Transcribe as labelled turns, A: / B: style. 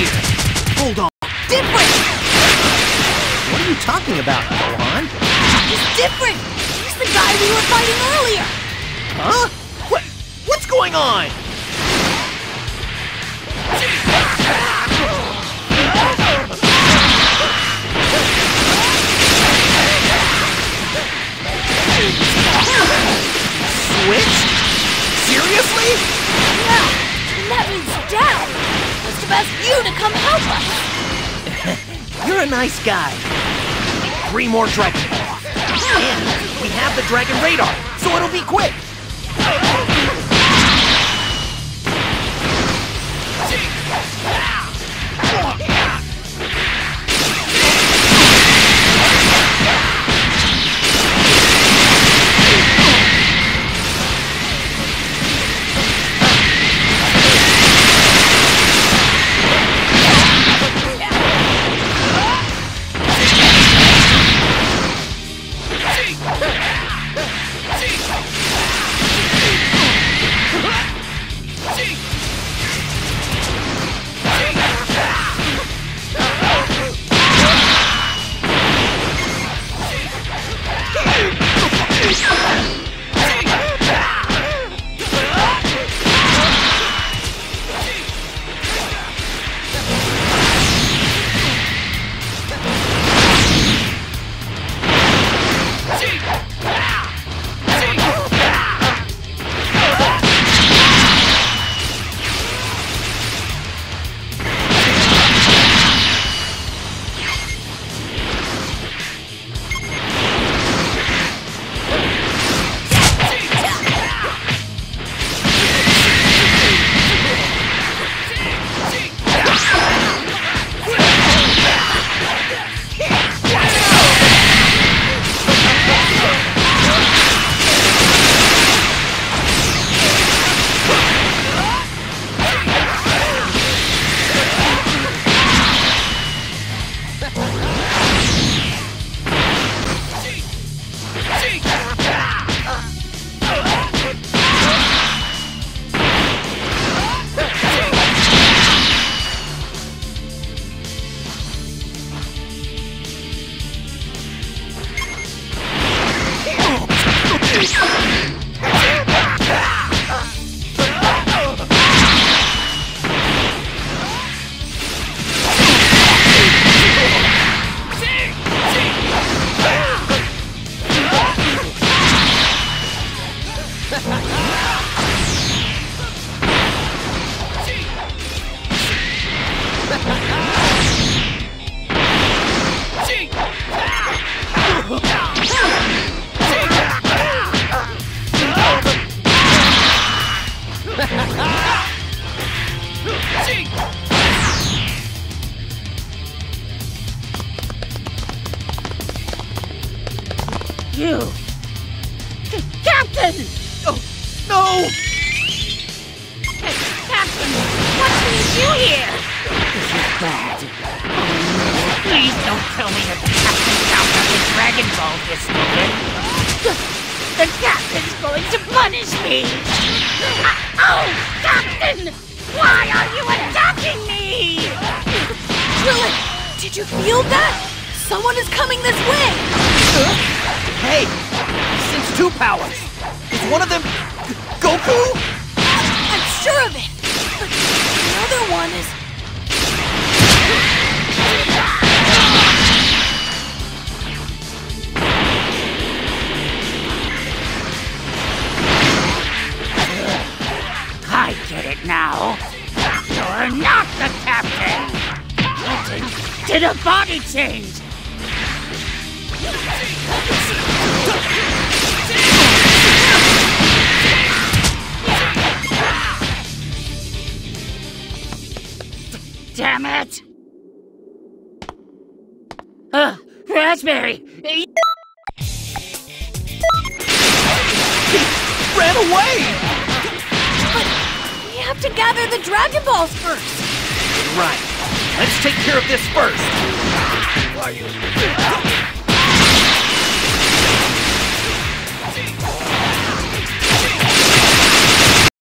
A: here! Hold on.
B: Different!
A: What are you talking about, Gohan?
B: He's different! He's the guy we were fighting earlier!
A: Huh? What's going on? Switched? Seriously?
B: Yeah, and that means Dad must have asked you to come help us!
A: You're a nice guy. 3 more Dragon Balls. And we have the Dragon Radar, so it'll be quick.
B: You! Captain!
A: Oh, no!
B: Hey, Captain, what can you do here?
C: This is bad. Oh no, please don't tell me that the Captain found out the Dragon Ball distorted. The Captain's going to punish me! Oh, Captain! Why are you attacking me?
B: Krillin, did you feel that? Someone is coming this way!
A: Hey! Since 2 powers! Is one of them Goku?
B: I'm sure of it! But the other one is...
C: I get it now. You're not the Captain! Captain did a body change! Damn it! Raspberry!
A: He ran away!
B: But we have to gather the Dragon Balls first!
A: Right. Let's take care of this first.